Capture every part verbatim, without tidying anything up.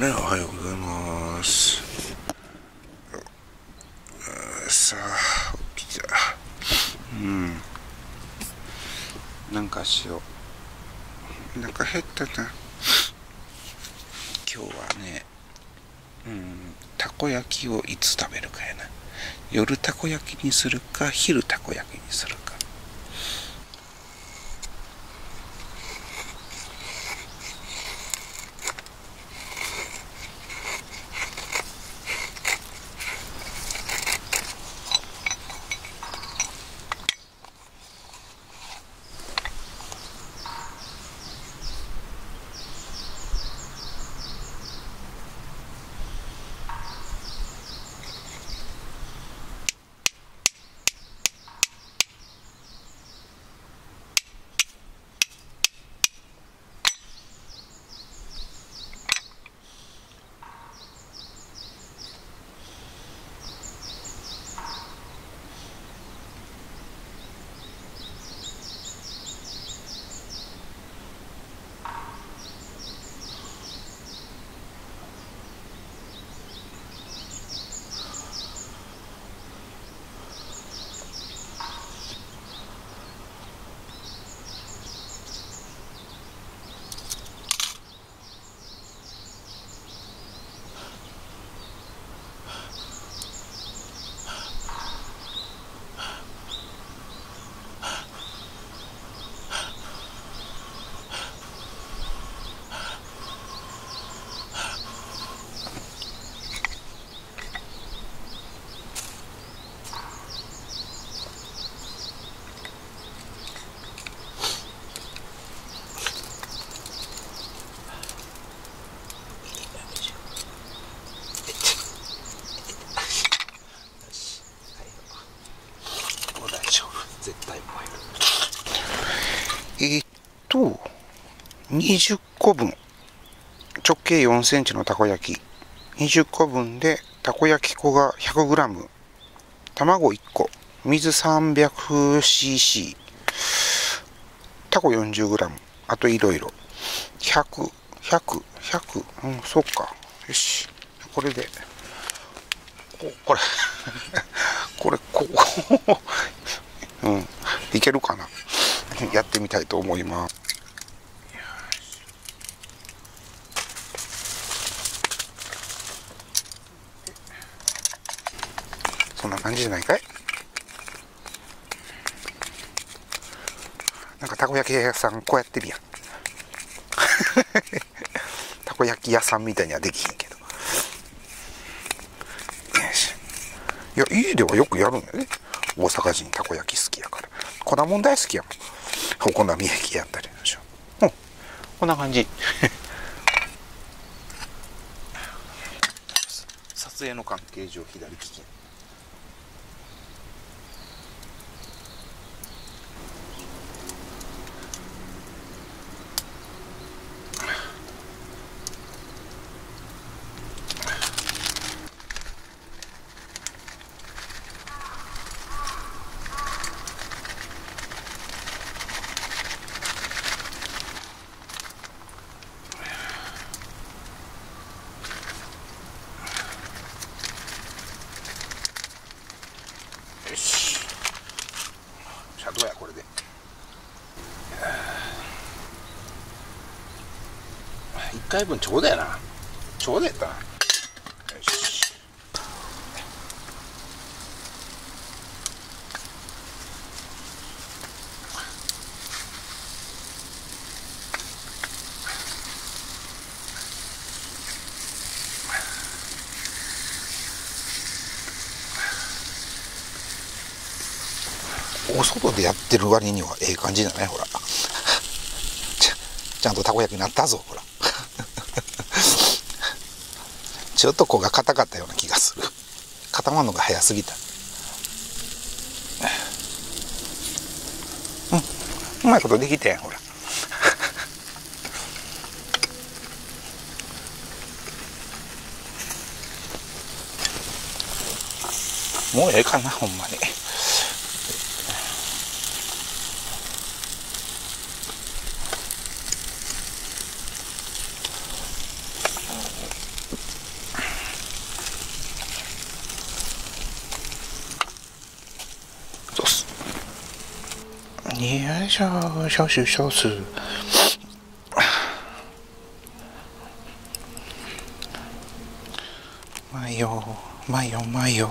ね、おはようございます。さあ、起きた。うん。なんかしよう。なんか減ったな。今日はね、うん、たこ焼きをいつ食べるかやな。夜たこ焼きにするか、昼たこ焼きにするか。えーっと、にじゅっこぶん、直径よんセンチのたこ焼き、にじゅっこぶんで、たこ焼き粉が ひゃくグラム、卵いっこ、水 さんびゃくシーシー、たこ よんじゅうグラム、あといろいろ、ひゃく、ひゃく、ひゃく、うん、そっか。よし、これで、ここれ、これ、ここ、うん、いけるかな。やってみたいと思います。そんな感じじゃないかい。なんかたこ焼き屋さんこうやってるやん。たこ焼き屋さんみたいにはできへんけど。いや、家ではよくやるんだよね。大阪人たこ焼き好きやから。粉もん大好きやもん。お好み焼きやったりでしょ。うん、こんな感じ。撮影の関係上左利き。よし。じゃあどうやこれで。いっかいぶんちょうどやな。ちょうどやったな。よし。お外でやってる割にはええ感じだね、ほら。ち, ちゃんとたこ焼きになったぞ、ほら。ちょっとこうが硬かったような気がする。固まるのが早すぎた。うん、うまいことできてん、ほら。もうええかな、ほんまに。 よいしょ、少々少数。まいよ、まいよ、まいよ。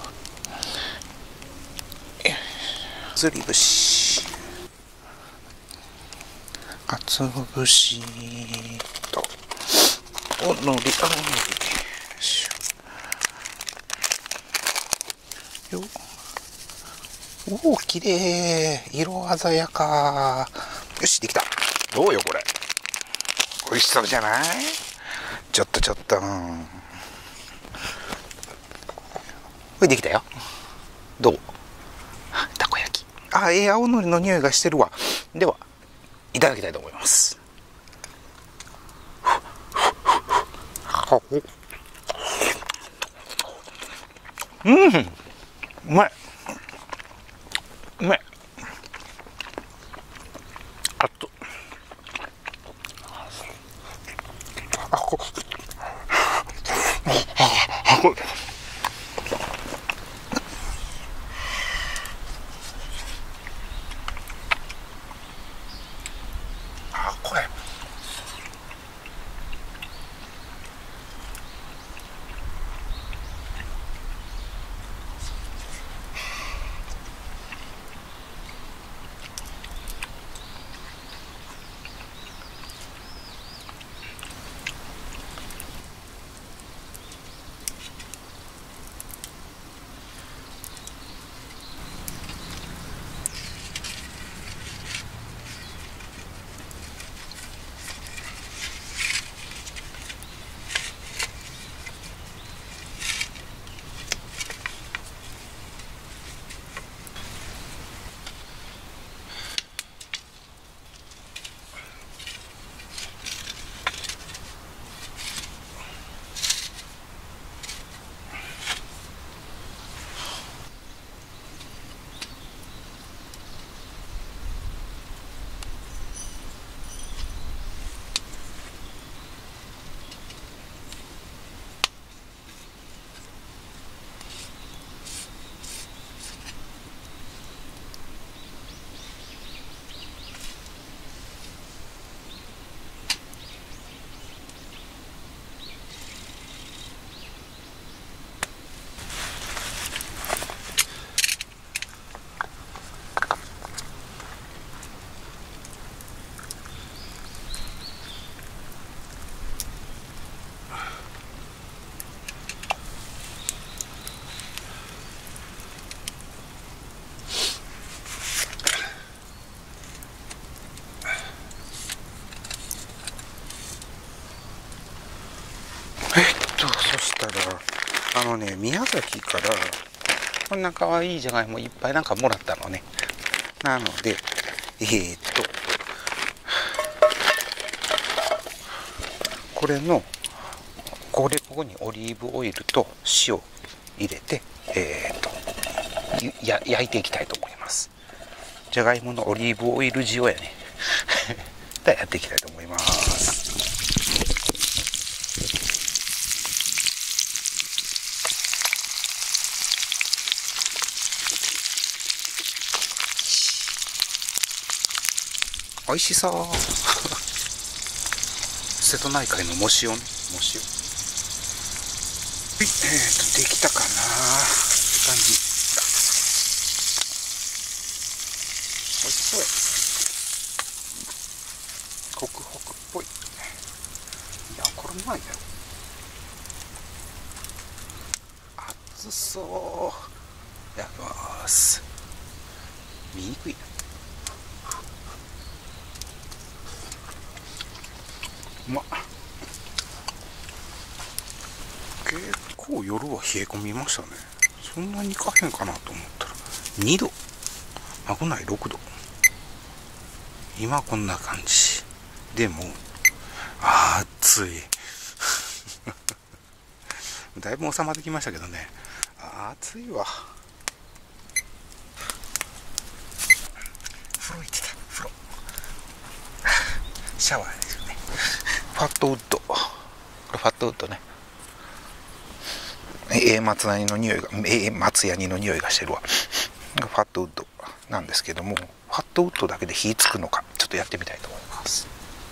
つり節。かつお節と、おのり、あのり。よおお、きれい。色鮮やか。よし、できた。どうよ、これ。美味しそうじゃない？ちょっとちょっと。これできたよ。どう？たこ焼き。あ、ええー、青のりの匂いがしてるわ。では、いただきたいと思います。うん、うまい。うまい。あと、あ、こ、あ、これ。あ、これ。えっと、そしたら、あのね、宮崎からこんな可愛いじゃがいもいっぱいなんかもらったのね。なので、えー、っと、これの、これ、ここにオリーブオイルと塩入れて、えー、っと、や、焼いていきたいと思います。じゃがいものオリーブオイル塩やね。で、やっていきたいと思います。美味しそう。瀬戸内海の藻塩ね、藻塩。はい、えーと、できたかな感じ。美味しそうや。ホクホクっぽい。いや、これうまいやろ。熱そう。やります。見にくいな。うまっ。結構夜は冷え込みましたね。そんなにいかへんかなと思ったらにど、危ないろくど。今こんな感じでも暑い。だいぶ収まってきましたけどね。暑いわ。風呂行ってた。風呂シャワーですよね。ファットウッド、これファットウッドね。ええ松ヤニの匂いが、ええ松ヤニの匂いがしてるわ。ファットウッドなんですけども、フファットウッドだけで火つくのか、ちょっとやってみたいと思います。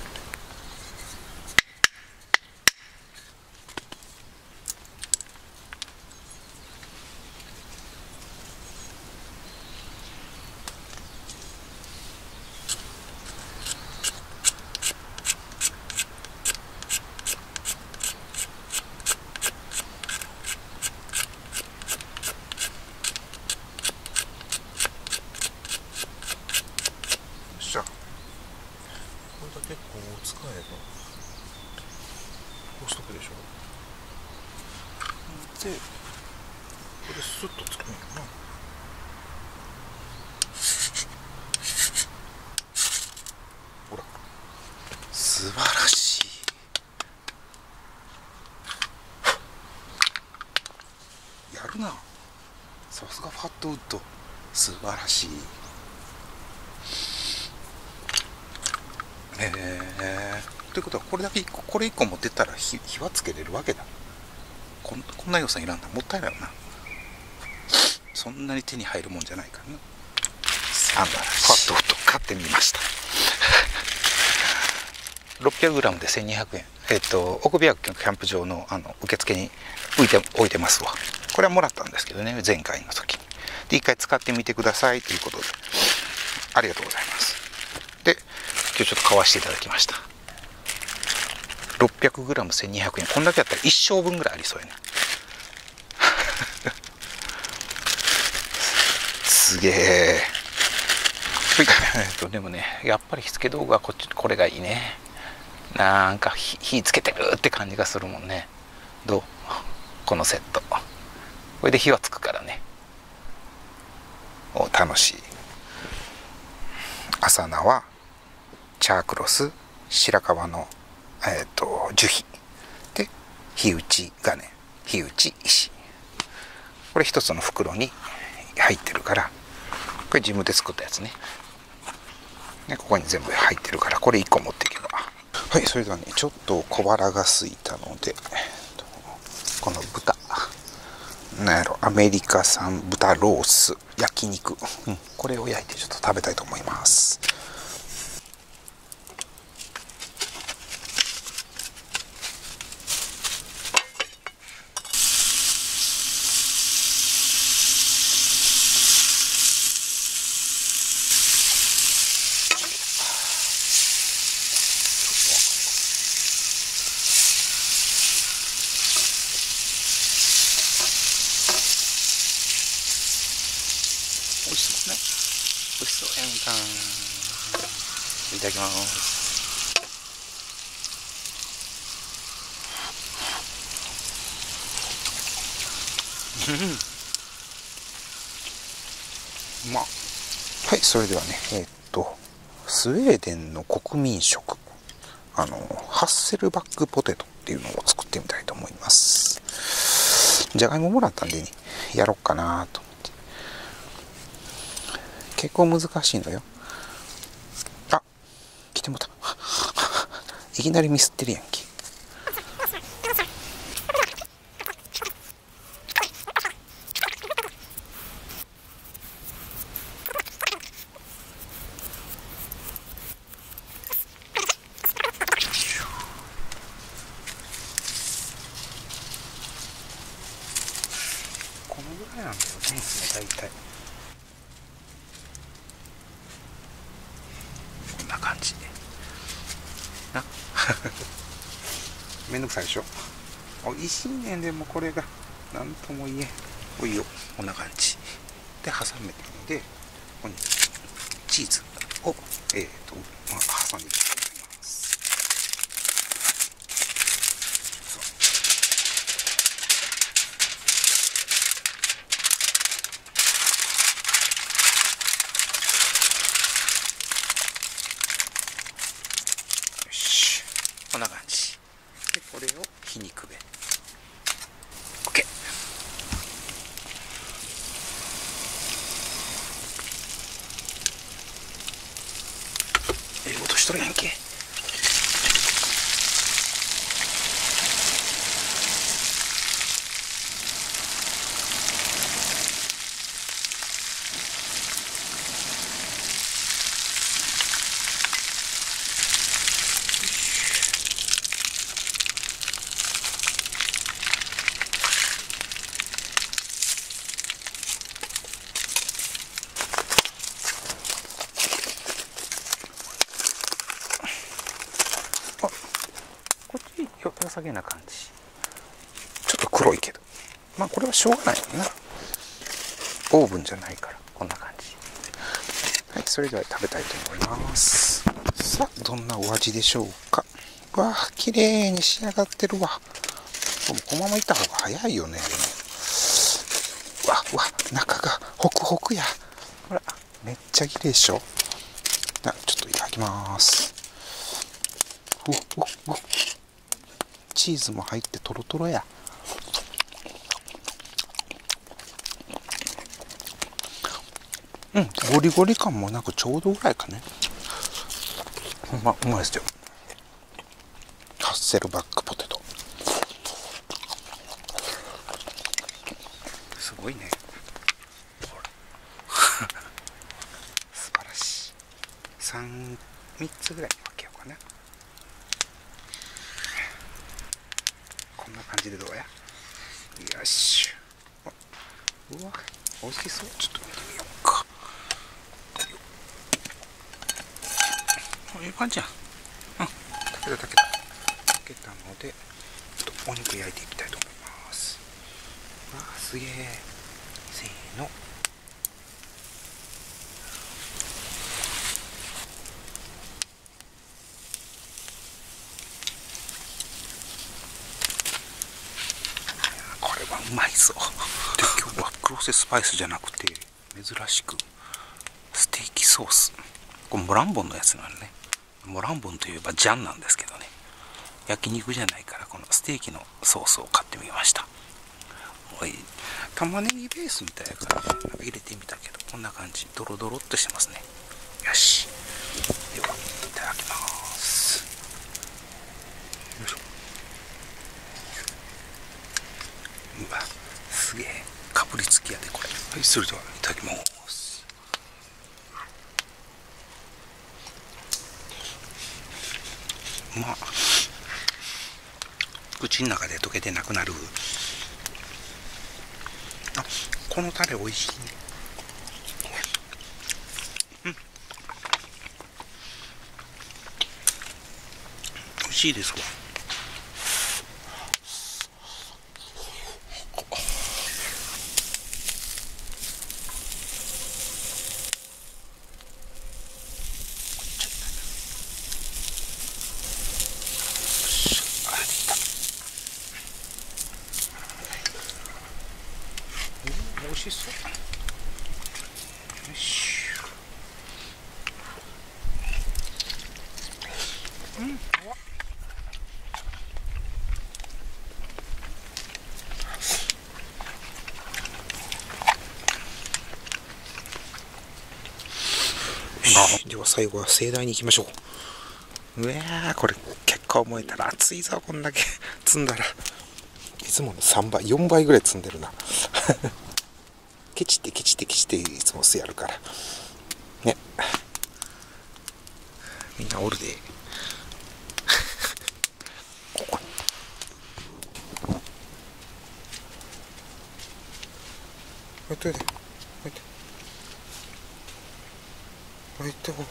これだけこう使えばこうしとくでしょ。でこれスッとつくんやな。ほら素晴らしい。やるな、さすがファットウッド、素晴らしい。えー、ということはこれだけいっこ、これいっこ持ってったら 火, 火はつけれるわけだ。こ ん, こんな予算いらんな、もったいないよな。そんなに手に入るもんじゃないからな。素晴らしい。ファットウッド買ってみました。ろっぴゃくグラム でせんにひゃくえん。えっと奥部屋キャンプ場 の, あの受付に置いて置いてますわ。これはもらったんですけどね、前回の時に。で一回使ってみてくださいということで、ありがとうございます。で今日ちょっと買わせていただきました。 ろっぴゃくグラム せんにひゃくえん、こんだけやったら一生分ぐらいありそうやね。すげえ。えっとでもね、やっぱり火付け道具はこっち、これがいいね。なんか 火, 火つけてるって感じがするもんね。どう、このセット、これで火はつくからね。お、楽しい。朝菜はチャークロス、白樺の、えー、と樹皮で火打ち金、火打ち石、これ一つの袋に入ってるから、これ自分で作ったやつね。ね、ここに全部入ってるから、これいっこ持っていけば。はい、それではね、ちょっと小腹が空いたので、この豚、なんやろ、アメリカ産豚ロース焼肉、うん、これを焼いてちょっと食べたいと思います。美味しそうね。美味しそうやんか。いただきます。うん。まあ、はい、それではね、えー、っとスウェーデンの国民食、あのハッセルバックポテトっていうのを作ってみたいと思います。じゃがいももらったんでね、やろっかなと。結構難しいのよ。あ、来てもた。いきなりミスってるやんけ。このぐらいなんだよね、大体。こんな感じな。めんどくさいでしょ。おいしいねん。でもこれがなんとも言えん。おいよ、こんな感じで挟めてので、ここにチーズをえーと、まあ、挟んでいきたいと思います。よし、こんな感じで、これを火にくべ OK。 ええ音しとるやんけ。 さげな感じ。ちょっと黒いけど、まあこれはしょうがないよな、オーブンじゃないから。こんな感じ。はい、それでは食べたいと思います。さあ、どんなお味でしょうか。わあ、綺麗に仕上がってるわ。このままいった方が早いよね。わわ、中がホクホクや。ほら、めっちゃ綺麗でしょ。あ、ちょっといただきます。うううチーズも入ってトロトロや。うん、ゴリゴリ感もなくちょうどぐらいかね。ほんまうまいですよ。ハッセルバックポテト、すごいね。ほら素晴らしい。三三つぐらいに分けようかな。こんな感じでどうや。よし。うわ、美味しそう。ちょっと見てみようか。いい感じやん。うん、炊けた炊けた炊けたので、ちょっとお肉焼いていきたいと思います。わあ、すげえ。せーの。これはうまいぞ。で、今日はプロセススパイスじゃなくて珍しくステーキソース。これモランボンのやつなのね。モランボンといえばジャンなんですけどね、焼肉じゃないからこのステーキのソースを買ってみました。おい、玉ねぎベースみたいやから、ね、入れてみたけどこんな感じ、ドロドロっとしてますね。よし、ではいただきます。よいしょ。うわ、すげえかぶりつきやでこれ。はい、それではいただきます。まあ、口の中で溶けてなくなる。あ、このタレ美味しいね。うん、美味しいですわ。美味しそう。よし。うん、うわ。では最後は盛大にいきましょう。うわー、これ結構燃えたら熱いぞ。こんだけ積んだらいつものさんばいよんばいぐらい積んでるなケチってケチってケチっていつもすやるからね。みんなおるでここに置いといて、置いて置いて。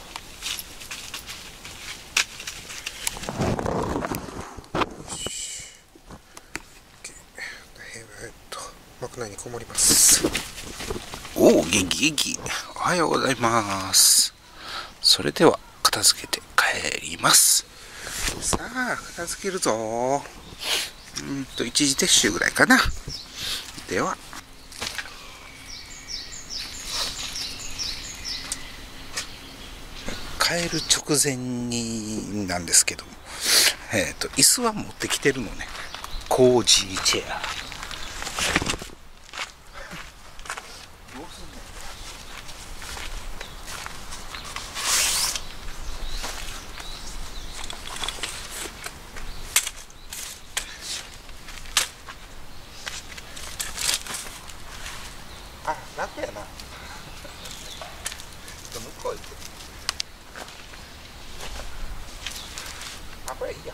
枠内にこもります。おお、元気元気。おはようございます。それでは片付けて帰ります。さあ、片付けるぞ。うんと一時撤収ぐらいかな。では帰る直前になんですけども、えっと椅子は持ってきてるのね。コージーチェア。あ、楽やな。向こう行って。あ、これいいや。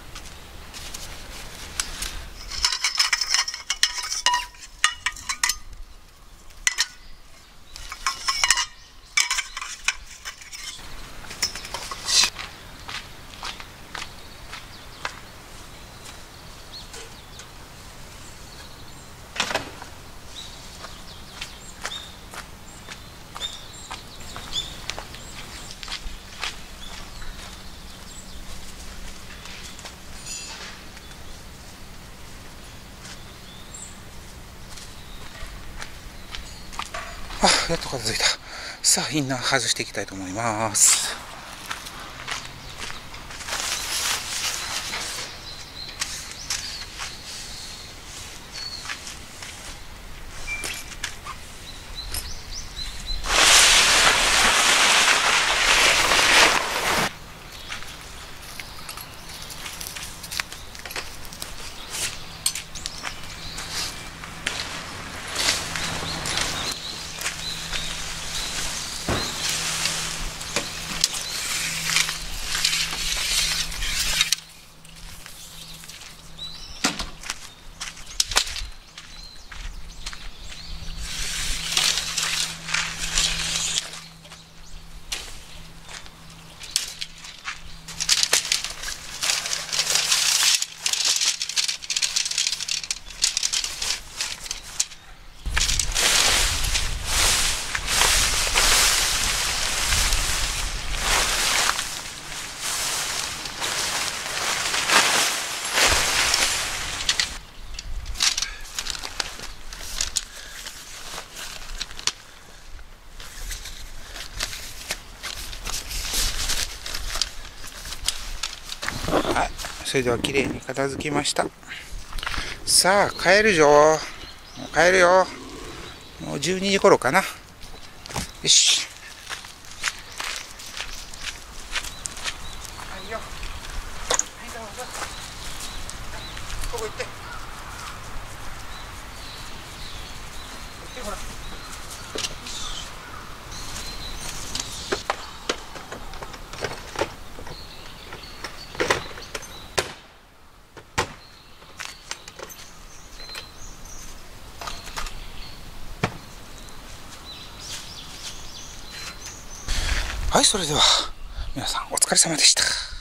あ、やっと片付いた。さあ、インナー外していきたいと思います。はい、それでは綺麗に片付きました。さあ、帰るぞ。もう帰るよ。もうじゅうにじ頃かな。よし。はいよ。はい、どうぞ。ここ行って。行ってほら。はい、それでは皆さんお疲れ様でした。